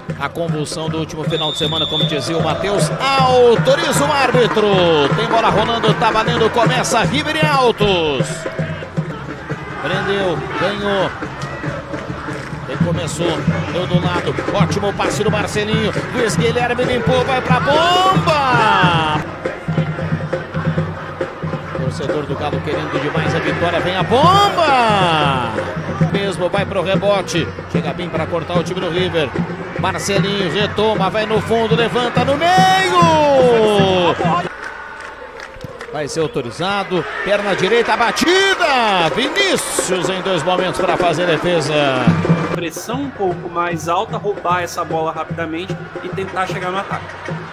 A convulsão do último final de semana, como dizia o Matheus, autoriza o árbitro. Tem bola rolando, tá valendo, começa River e Altos. Prendeu, ganhou. Ele começou, deu do lado, ótimo passe do Marcelinho. Luiz Guilherme limpou, vai pra bomba. Torcedor do Galo querendo demais a vitória, vem a bomba. Mesmo vai pro rebote, chega bem para cortar o time do River. Marcelinho retoma, vai no fundo, levanta no meio. Vai ser autorizado, perna direita, batida. Vinícius em 2 momentos para fazer defesa. Pressão um pouco mais alta, roubar essa bola rapidamente e tentar chegar no ataque.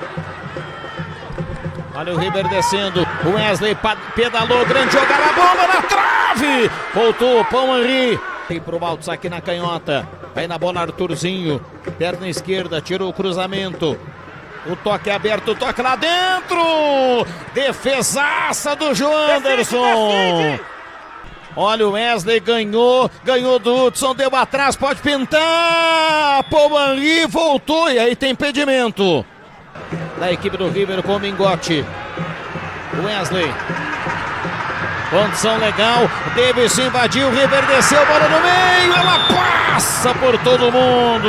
Olha o River descendo, o Wesley pedalou, grande jogada, a bomba na trave. Voltou, Pão Henry. Tem pro Altos aqui na canhota. Vai na bola Arthurzinho. Perna esquerda, tirou o cruzamento. O toque é aberto, o toque lá dentro. Defesaça do João Anderson. Olha o Wesley, ganhou do Hudson, deu atrás, pode pintar. Pomani voltou e aí tem impedimento da equipe do River com o Mingotti. Wesley. Condição legal, Davis invadiu, o River desceu, bola no meio, ela passa por todo mundo.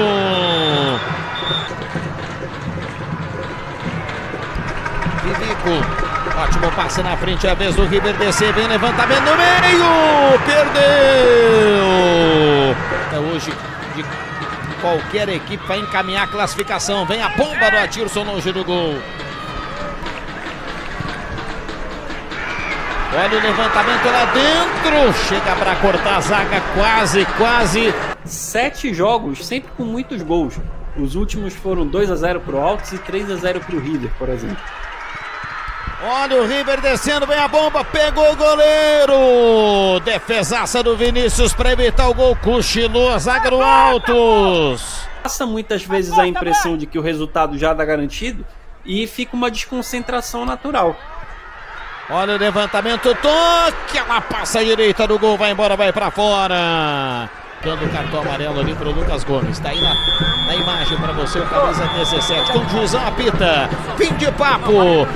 Vivico, ótimo passe na frente, é a vez do River descer, vem levantamento no meio, perdeu. Hoje de qualquer equipe vai encaminhar a classificação, vem a bomba do Atirson longe do gol. Olha o levantamento lá dentro, chega para cortar a zaga, quase. 7 jogos, sempre com muitos gols. Os últimos foram 2-0 pro Altos e 3-0 pro River, por exemplo. Olha o River descendo, vem a bomba, pegou o goleiro. Defesaça do Vinícius para evitar o gol, cochilou a zaga do Altos. Passa muitas vezes a impressão de que o resultado já está garantido e fica uma desconcentração natural. Olha o levantamento, toque, ela passa a direita do gol, vai embora, vai pra fora. Dando o cartão amarelo ali pro Lucas Gomes. Tá aí na imagem pra você, o camisa 17. Com o juizão apita. Fim de papo.